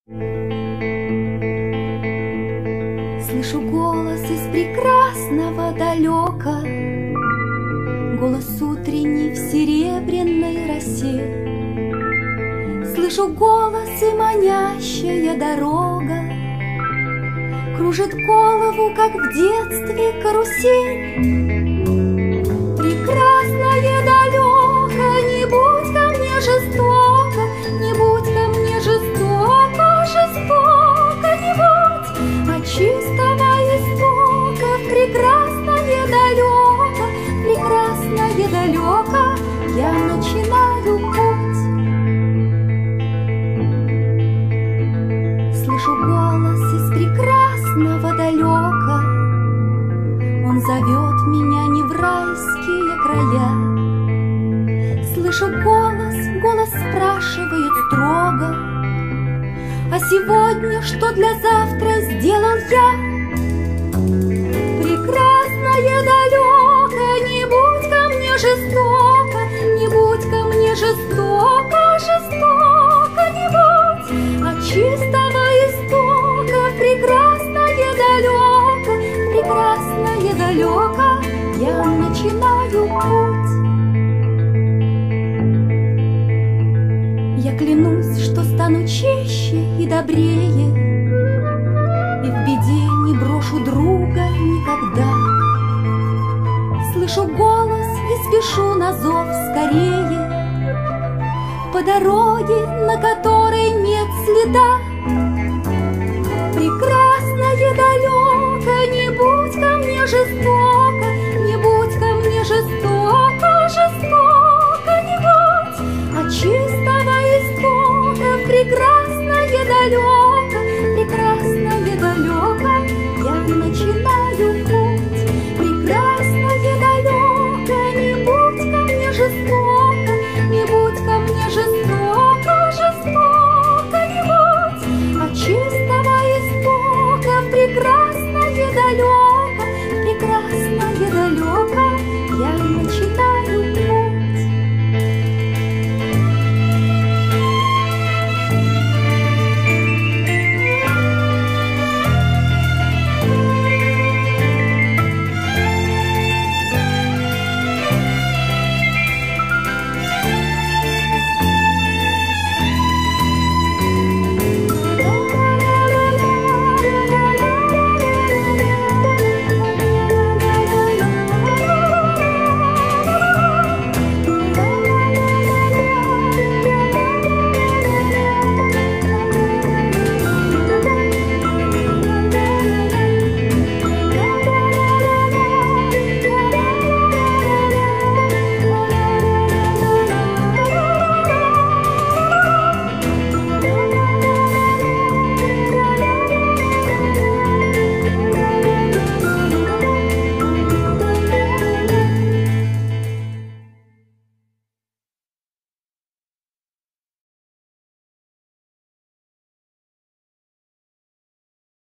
Слышу голос из прекрасного далека, голос утренний в серебряной росе. Слышу голос и манящая дорога кружит голову, как в детстве карусель. Прекрасное далеко, не будь ко мне жестоко, не будь ко мне жестоко, жестоко не будь. От чистого истока в прекрасное далеко, прекрасное далеко я начинаю путь. Слышу голос из прекрасного далека, он зовет меня не в райские края. Слышу голос, голос спрашивает строго: а сегодня что для завтра сделал я? Прекрасное далеко, не будь ко мне жестоко, не будь ко мне жестоко, жестоко не будь. От чистого истока в прекрасное далеко, прекрасное далеко я начинаю путь. Я клянусь, что стану чище и добрее, и в беде не брошу друга никогда. Слышу голос и спешу на зов скорее, по дороге, на которой нет следа.